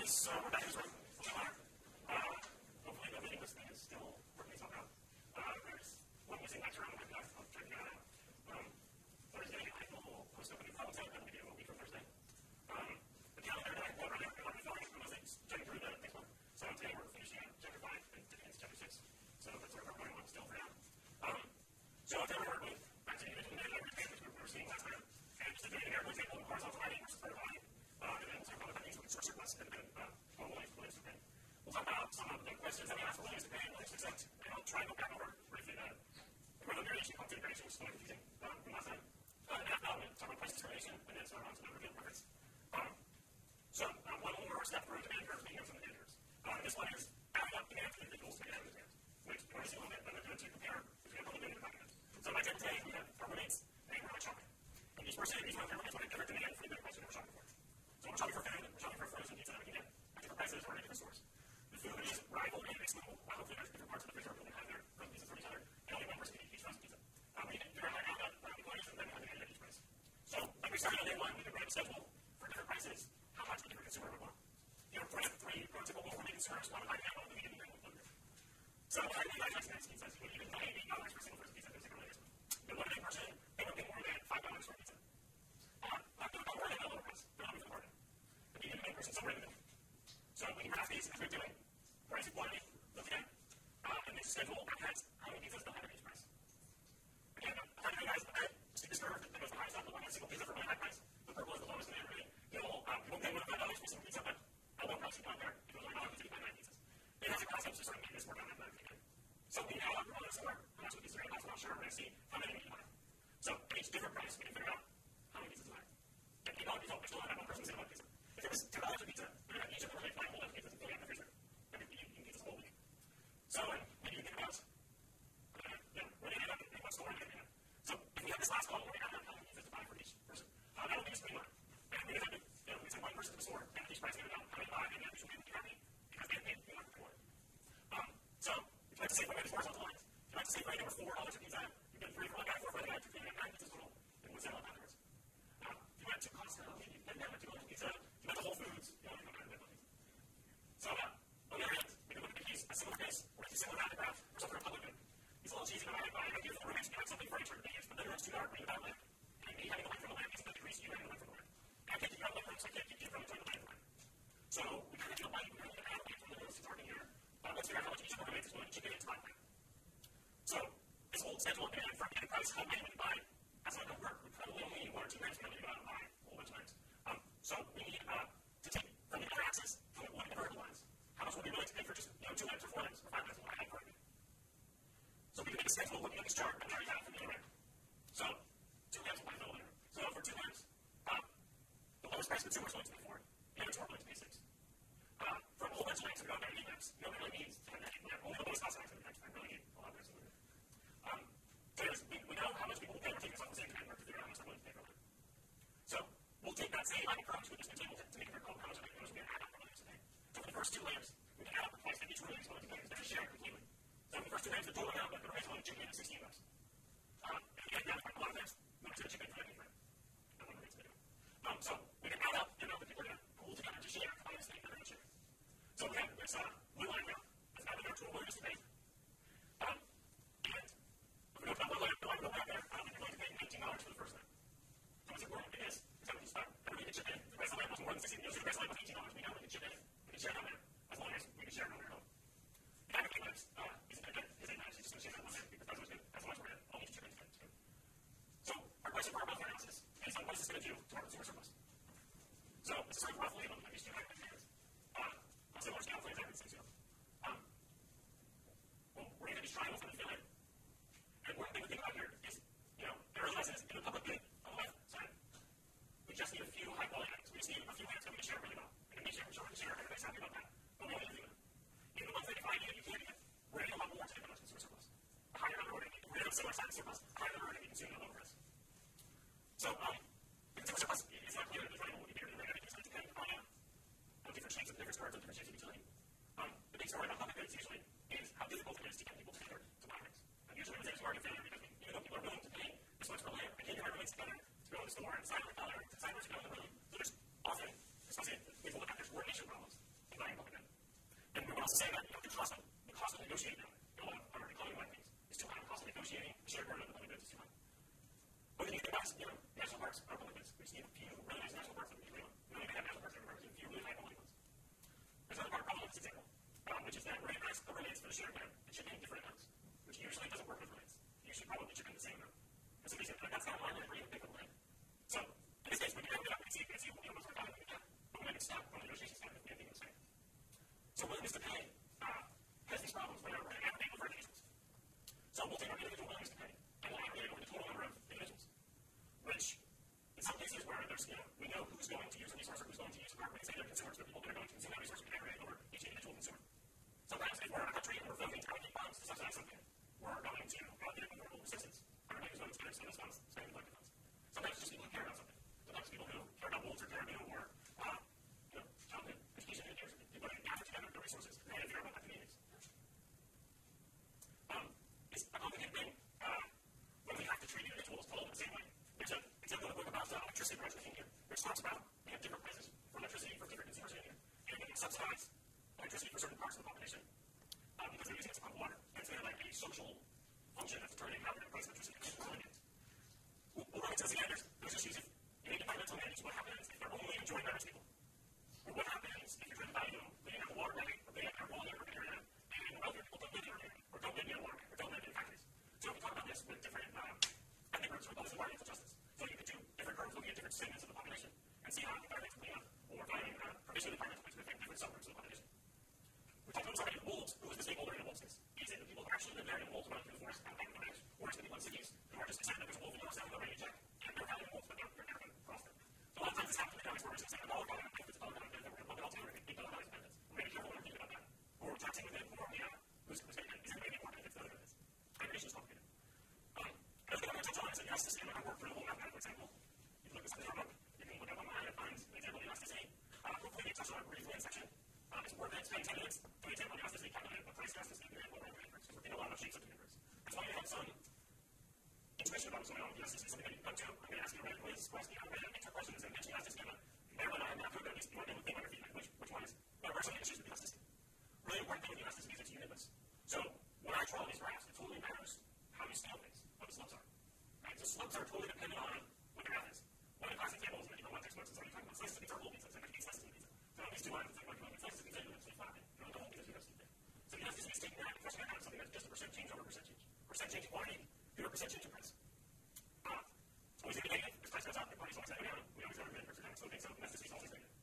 So we're back in this room. Hopefully the meeting listing is still working itself out. There's one missing lecture on the web. I'll try to get it out. Thursday, I will post up a new problem set. I'm going to do a week from Thursday. The calendar that I have right now, I'm filling unless it's checking through the next one. So today we're finishing up chapter 5 and today is chapter 6. So that's sort of our going on still for now. So today we're working back to the individual data everything which we were seeing last time. And just to do an example of horizontal lighting versus vertical lighting. And then we'll talk about what that means with source surplus and then willingness to pay. We'll talk about some of the questions that we asked for willingness to pay and willingness to accept. And I'll try and go back over briefly the variation configuration, which is slightly confusing from last time. And after that, we'll talk about price discrimination and then start on to the reveal preference. So one more step through demand curves, being some demand curves. This one is adding up demand for individuals to get demand, which we're going to see a little bit, but I'm going to compare between a public and a private demand. So my table today, we have our roommates and we're like shopping. And each person, each one of our roommates want a different demand for the price that we're shopping for. So we're shopping for food, we're shopping for frozen pizza that we can get at different prices or at different stores. The food is rival and excludable. Hopefully there's different parts of the fridge where we can have their frozen pizza from each other, and only one person can eat each frozen pizza. We can figure out how to add up employees and then we have to add each price. So like we started on day one, we can write a schedule for different prices, how much a different consumer would want. For three prototypical gourmet consumers, one would like to have a medium and one would. So how do we like that pizza? You would even pay $8 for a single frozen pizza if it's a really nice one. The one day person, they would pay more than $5 for a pizza. Not more than a lower price, but not even more than. The medium and person somewhere in the middle. So we can graph these as we're doing price and quantity, look at and then schedule brackets how many pizzas they'll have at each price. Again, I'm trying to guys stick this curve that goes the highest up, look at a single pizza for really high price. The purple is the lowest demand rate. People pay more than $5 for a single pizza, but at low price you go out there, it goes like $1 to buy 9 pizzas. It has a concept to sort of make this work out that again. So we add up all this somewhere, how much of these are in, that's not sure, we're going to see how many we can buy. So at each different price, we can figure out how many pizzas to buy. At $8 pizza, we still have one person saying about pizza. If it was $10 a pizza, we would have each of them buy a whole bunch of pizzas and fill it out in the freezer. And we'd be eating pizzas the whole week. So maybe you think about when they add up in what store you're going to. So if we have this last column where we add up how many pizzas to buy for each person, that would be a streamline. And we would have to, we send one person to the store, and at each price they would know how many buy, and each one would be happy because they paid more for it. So if you like to save money, there's horizontal lines. If you like to save money over $4 a pizza, you get 3 for one guy, 4 for the other guy, you're paying 9 pizzas total, and we'll sell it afterwards. If you went to Costco, you pay down $2 pizza. If you went to Whole Foods, you only come out of $1 pizza. So on the other hand, we can look at the case, a similar case, or a similar math graph, or something for public good. It's a little cheesy to buy idea for the roommates to have something for each other to use, but then it's too dark when you buy lamp. And me having a light from the lamp isn't going to decrease you having a light from the lamp. And I can't keep you out of the lamp, so I can't keep you from enjoying the light from the lamp. So we kind of need a light, we kind of need to add a light from the nose to target here. Let's figure out how much each of our roommates is willing to chip in into my lamp. So this whole schedule of demand from enterprise, how many we can buy, that's not going to work. We probably only need 1 or 2 lamps when we go out and buy a whole bunch of lamps. So we need to take from the y-axis, from one of the vertical lines, how much we'll be willing to pay for just 2 lamps or 4 lamps or 5 lamps will I have currently. So we can make a schedule looking at this chart and already have from the other end. So 2 lamps will buy no later. So for 2 lamps, the lowest price consumer is willing to pay 4, and it's more willing to pay 6. For a whole bunch of lamps, we don't have 8 lamps. Nobody really needs to have that 8 lamp. Only the lowest cost lamps I really need a lot of lamps. So we know how much people will pay. We're taking this off the same demand curve to figure out how much they're willing to pay for lamp. So we'll take that same approach with this new table to make it how much we're going to add up for willingness to pay. So for the first 2 lamps, we can add up the price that each roommate is willing to pay because they're sharing completely. So for the first 2 lamps, the total amount that the roommate is willing to chip in is $16. And again, now a lot of lamps, nobody's going to chip in for that anyway. That's what roommates are going to do. So we can add up the amount that people are going to pool together to share to find this thing that they're going to share. So we have this blue line now. That's now their total willingness to pay. And if we go to that blue line, no, I'm going to go back there. You're going to pay $19 for the first lamp. So what's important is that we can start. Everybody can chip in. If the price of the lamp was more than $16, the price of the lamp was $18, we know we can chip in. We can share down there as long as we can share down there at home. If I have 8 lamps, his 8 lamps, he's just going to share that one lamp because that's what's good. That's how much we're going to all need to chip in to get it. So our question for our welfare analysis is what is this going to do to our consumer surplus? So this is sort of roughly looking at these 2 hypotheses. On similar scale for exactly the same scale. Well, we're going to be trying with them to fill in. And one thing to think about here is, there are lessons in the public good on the left side. We just need a few high quality items. We just need a few items that we can share really well. And to make sure we can share, everybody's happy about that. But we only need a few of them. In the ones that if I need it, you can't get, we're going to need a lot more to get that much consumer surplus. The higher number we're going to need, we're going to have similar size surplus, the higher number we're going to be consuming at lower price. So, the consumer surplus is not clear. There's really what we do. Everything's going to depend on different shapes of different stores and different shapes of utility. The big story about public goods usually is how difficult it is to get people together to buy things. And usually when things are already failure because even though people are willing to pay this much per lamp, I can't get my roommates together to go to the store and decide where to go in the room. So there's often, especially if we look at there's coordination problems. So willingness to pay has these problems where we're aggregating over individuals. So we'll take our individual willingness to pay, and we'll aggregate it over the total number of individuals, which in some cases where there's, we know who's going to use a resource or who's going to use a property, say they're consumers, the people that are going to consume that resource, we can aggregate over each individual consumer. Sometimes if we're in a country and we're voting to allocate funds to subsidize something, we're going to allocate it with renewable assistance. Everybody who's going to spend those funds, spending electric funds. Sometimes it's just people who care about something. Sometimes it's people who care about wolves or caribou or childhood education and years. People that gather together the resources and they care about their communities. It's a complicated thing when we have to treat individuals all in the same way. There's an example in the book about electricity production in here, which talks about we have different prices for electricity for different consumers in here, and we subsidize electricity for certain parts of the population because they're using it to pump water. And so they're like a social function that's determining how we're going to price electricity. We'll run into this again. There's issues if you make environmental management, what happens if they're only enjoyed by rich people? Or what happens if you're trying to value living at a water right or living at a rural urban area and wealthier people don't live in urban area or don't live near water or don't live in factories? So we talk about this with different ethnic groups with environmental justice. So you could do different groups looking at different segments of the population and see how environmental cleanup or finding provision of environmental things within different subgroups of the population. We talked about somebody wolves. Who is the stakeholder in a wolf case? Is it the people who actually live there and wolves running through the forest and back in the range? Or is it the people in cities who are just excited that there's a wolf in Yellowstone and they're ready to check and they're valuing wolves but they're never going to cross them? So a lot of times this happens in economics where we're just saying $1 value of benefits, $1 value of benefits, we're going to lump it all together and make $8 values of benefits. We're going to be careful when we're thinking about that. Or we're taxing within who are we who's going to get is it going to be more benefits than other benefits? Aggregation is complicated. Another thing I'm going to touch on is that elasticity. I'm not going to work through the whole mathematical example. You can look this up in your book. You can look up online and find an example of elasticity. Hopefully we touched on it briefly in section. It's worth it spending 10 minutes doing an example of elasticity, calculating what price elasticity and what rate inverse. Because we're getting a lot of shapes of the inverse. That's why you have some intuition about what's going on with elasticity. Something that you can come to. I'm going to ask you a random quiz, ask you a random answer questions and mention elasticity. Marilyn and I have to at least you want to think about your feedback. Which one is what are some of the issues with elasticity? Really important thing with elasticity is it's unitless. So when I draw these graphs, it totally matters how you scale things, what the slopes are. Right? So slopes are totally dependent on what the graph is. One of the class examples is that you don't want textbooks, it's already talking about slices of pizza or whole pizza. It's like it's slices of pizza. So on these two lines, it's like it's slices of pizza, you actually flatten it. You don't know whole pizza, you have to sleep. So elasticity is taking that and fleshing that out of something that's just a percent change over percent change. Percent change in quantity due to a percent change in price. It's always going to be negative. If price goes up, the quantity's always going to go down. We always have a negative percent sloping, so elasticity is always negative.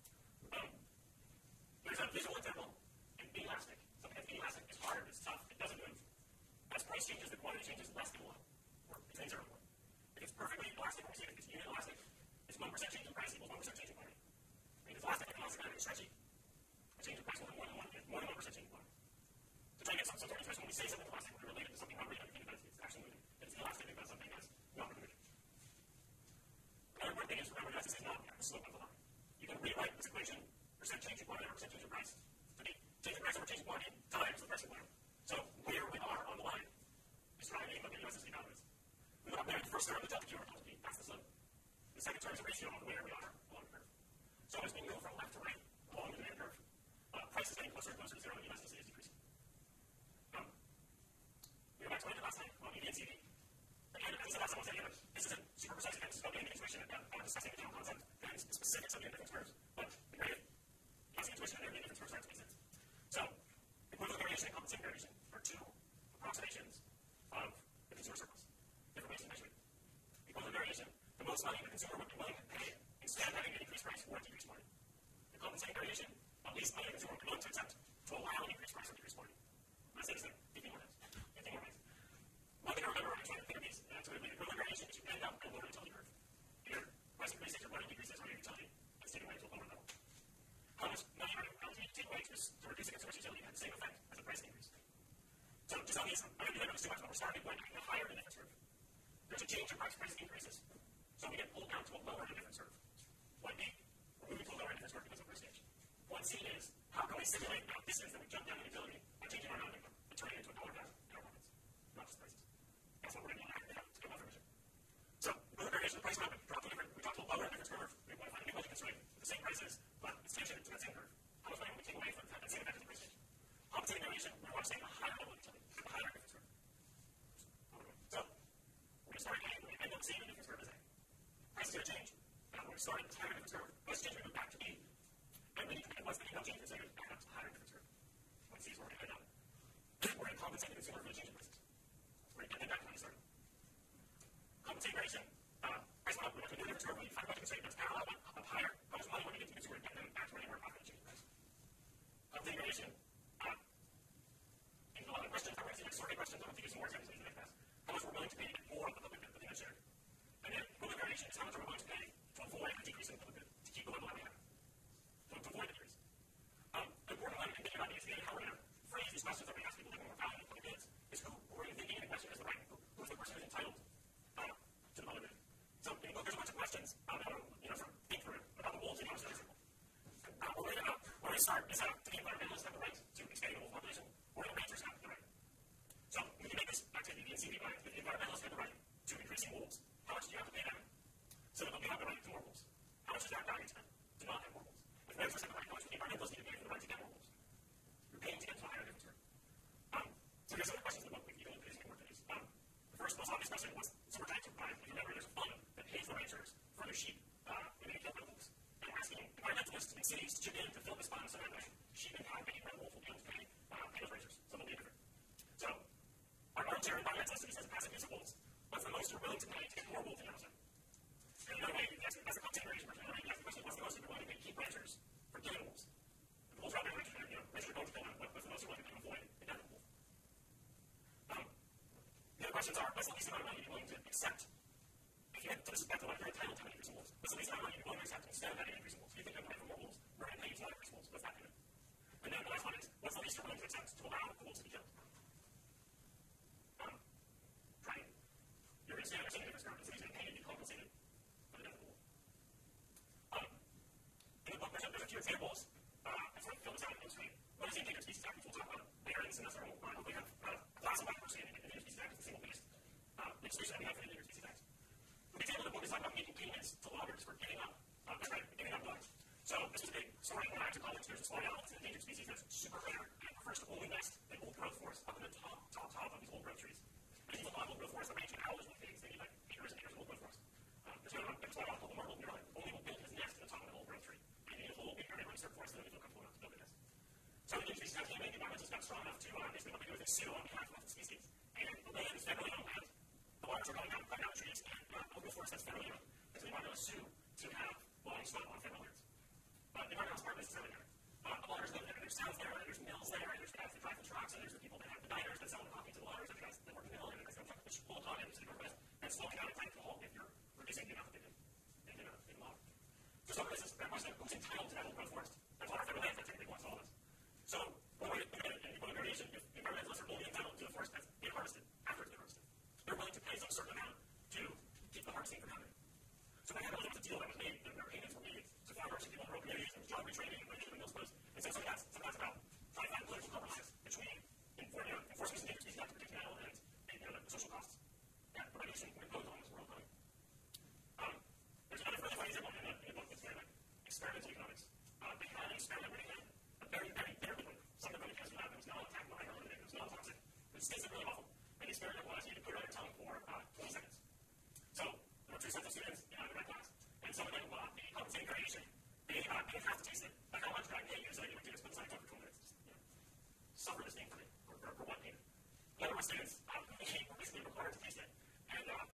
There's a visual example in inelastic. Something that's inelastic is hard, it's tough, it doesn't move. As price changes, the quantity changes less than 1, or between 0 and 1. If it's perfectly elastic, or we say if it's unit elastic, it's 1% change in price equals 1% change in quantity. If it's elastic, like elastic is stretchy, a change in price will be more than 1, more than 1% change in quantity. To try to get some sort of interest, when we say something elastic, we're related to something not related to anything that's actually moving. If it's elastic, think about something that's not moving. Another important thing is remember that this is not the slope of the line. You can rewrite this equation, percent change in quantity or percent change in price, to be change in price over change in quantity times the price of quantity. So where we are on the line is driving what the elasticity value is. We go up there, the first term, the delta Q over delta P, that's the slope. The second term is a ratio of where we are along the curve. So as we move from left to right along the demand curve, price is getting closer and closer to 0 and elasticity is decreasing. We go back to what I did last time on EV and CV. Again, as I said last time, this isn't super precise again, this is about getting the intuition about discussing the general concept and the specifics of the different curves. But the great passing intuition and the different curves starts to make sense. So equivalent variation and compensating variation are two approximations of the consumer surplus. Different ways to measure it. Equivalent variation, the most money the consumer would be willing to pay instead of having an increased price or a decreased quantity. The compensating variation, at least money the consumer would be willing to accept to allow an increased price or decreased quantity. Let's say this thing 15 more minutes. 15 more minutes. One thing to remember when you're trying to think of these, to the equivalent variation is you end up at a lower utility curve. Your price increases, your money decreases, or your utility is taken away to a lower level. How much money are you take away to reduce the consumer's utility has the same effect as a price increase. So just on these, I'm going to do that too much, but we're starting point at a higher indifference curve. There's a change in price increases. So we get pulled down to a lower indifference curve. Point B, we're moving to a lower indifference curve because of price change. Point C is how can we simulate now distance that we jump down in utility by changing our non-income and turning it into a dollar value in our markets, not just prices. That's what we're going to need to have to get more information. So equivalent variation, the price amount, we talked to a lower indifference curve. We want to find a new budget constraint with the same prices, but it's changing to that same curve. How much money will we take away from that same effect of the price change? Compensating variation, we want to stay at a higher level of utility, at a higher indifference curve. So we're going to start at A, we're going to end up seeing the indifference curve as A. Price is going to change. We're going to start at this higher indifference curve. Price change, we move back to B. And we need to once the income changes, we're going to back up to a higher indifference curve. Once C is where we're going to end up. We're going to compensate the consumer for the change in prices. We're going to get back to where we started. Compensating variation, price went up, we went to a new indifference curve, we find a budget constraint that's parallel, up higher. How much money will we get to the consumer so that way sheep and cow being red wolf will be able to pay those racers. So they'll be different. So our armchair environmentalist says passive use of wolves. What's the most you're willing to pay to get more wolf in your house? And another way, that's the container version. Another way you ask the question, what's the most you're willing to pay to keep ranchers from killing wolves? The wolves are out there, ranchers are going to kill them. What's the most you're willing to pay to avoid the death of wolf? The other questions are, what's the least amount of money you're willing to accept if you had to respect the life you're entitled to an increase in wolves? What's the least amount of money you're willing to accept instead of having an increase in wolves? If you think you have money for more wolves, we're going to pay you to not increase wolves. What's that payment? And then the last one is, what's the least you're willing to accept to allow the wolves to be killed? Trying. You're going to stand there saying it's going to pay you to be compensated for the death of the wolf. In the book, there's a few examples. I sort of fill this out on the screen. What is the Endangered Species Act? We'll talk about later in this semester. We'll hopefully have a class of biodiversity and Endangered Species Act is the single biggest legislation that we have for the Endangered Species Act. The example of the book is talking about making payments to loggers for giving up logs. So this was a big story when I went to college. There's a small animal, it's an endangered species that's super rare and prefers to only nest in old growth forests up in the top of these old growth trees. And these old growth forests are ranching owls with pigs. They need like acres and acres of old growth forest. There's a small animal called the marbled murrelet only will build his nest in the top of an old growth tree. And you need a whole big area of reserve forest that they feel comfortable enough to build a nest. So the Endangered Species Act came in, the environmentalists got strong enough to basically what they do is they sue on behalf of the species. And the land is federally owned land. The loggers are going down, cutting down trees, and old growth forest that's federally owned. And so the environmentalists sue to have logging stop on federal lands. The environmentalist part of this is really there. The loggers live there, and there's towns there, and there's mills there, and there's guys that drive the trucks, and there's the people that have the diners that sell the coffee to the loggers, and the guys that work in the mill, and there's the guys that pull a con into the Northwest, and slowing down and time to halt if you're reducing the amount that they can log. So some of this is that question of who's entitled to that old growth forest. There's a lot of federal land that technically belongs to all of us. So one way to look at it, in variation, if environmentalists are only entitled to the forest that's been harvested after it's been harvested, they're willing to pay some certain amount to keep the harvesting from happening. So what happened was a deal that was made, there were payments were made to farmers and people in rural communities, and job retraining, and the mills closed. And so some of that's about trying to find political compromise between enforcing the Endangered Species Act to protect the animal and the social costs that the regulation would impose on this world economy. There's another really funny example in the book that's very like experimental economics. They had an experiment where they had a very, very bitter liquid, something that has lab that was not attacked by or it was not toxic. It tasted really awful. And the experiment was you had to put it on your tongue for 20 seconds. So there were 2 sets of students in my class, and some of them the compensating variation, they didn't have to taste it. Like how much did I pay you so that you would do this, put this on your tongue for 20 minutes? Suffer this thing for me, for one payment. The other were students